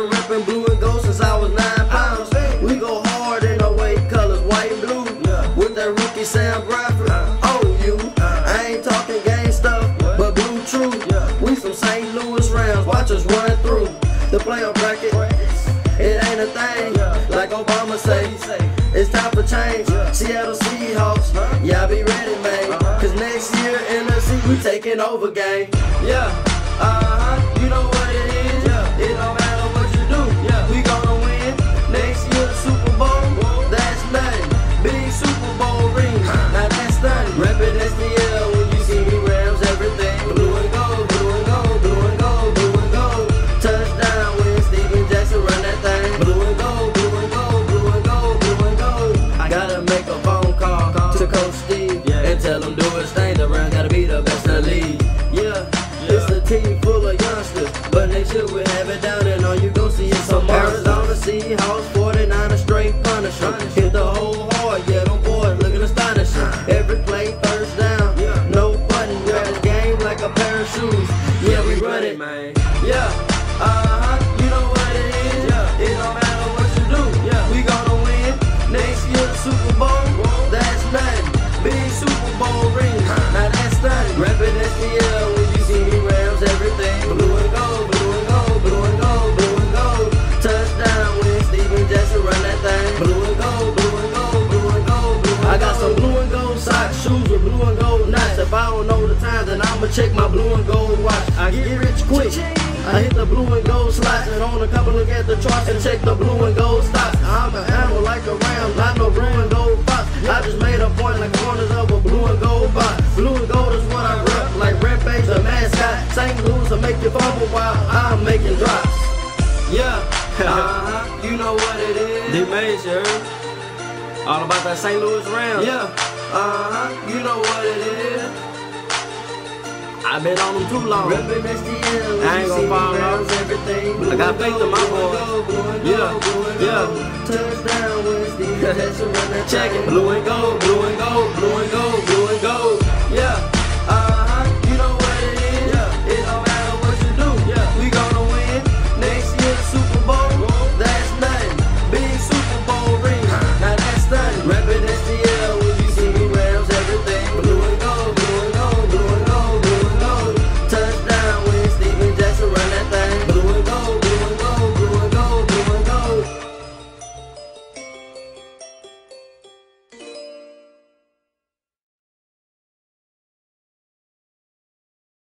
been reppin' blue and gold since I was 9 pounds. We go hard in our weight colors, white and blue. With that rookie Sam Bradford. Oh, you. I ain't talking gang stuff, but blue true. We some St. Louis Rams, watch us run through the playoff bracket. It ain't a thing, like Obama say. It's time for change. Seattle Seahawks, y'all be ready, man. Cause next year in the sea, we taking over, gang. Yeah, you know what it is. It don't matter what you do. We gonna win next year the Super Bowl. That's nothing. Big Super Bowl rings. Now that's nothing. Reppin' STL when you see me Rams, everything. Blue and gold, blue and gold, blue and gold, blue and gold. Touchdown when Steven Jackson run that thing. Blue and gold, blue and gold, blue and gold, blue and gold. I gotta make a phone call to Coach Steve and tell him do his thing. The Rams gotta be the best in the league. It's a team full of youngsters, but next year we have it down and all you gon' see is some Arizona Seahawks, 49ers straight punisher. Hit the whole hard, yeah, them boys looking astonishing. Every play first down, no button, wear this game like a pair of shoes. Yeah, we run it, man. You know what it is. It don't matter what you do. We gonna win next year the Super Bowl. That's nothing. Big Super Bowl rings. Now that's nothing. Reppin' STL when you see me Rams, everything. Blue and gold, blue and gold, blue and gold, blue and gold. Touchdown when Steven Jackson run that thing. Blue and gold, blue and gold, blue and gold, blue and gold. I got some blue and gold socks, shoes with blue and gold knots. If I don't know the time, then I'ma check my blue and gold watch. I get rich quick. I hit the blue and gold slots and on a couple look at the charts and check the blue and gold stocks. I'm an animal like a ram, not no blue and gold fox. I just made a point like corners of a blue and gold box. Blue and gold is what I rep, like Rampage the mascot. St. Louis will make you fumble while I'm making drops. You know what it is. D-Major, all about that St. Louis Rams. You know what it is. I've been on them too long. I ain't gonna fall off. I got faith in my boys. Touchdown Wednesday. Check it. Blue and gold, blue and gold, blue and gold, blue and gold.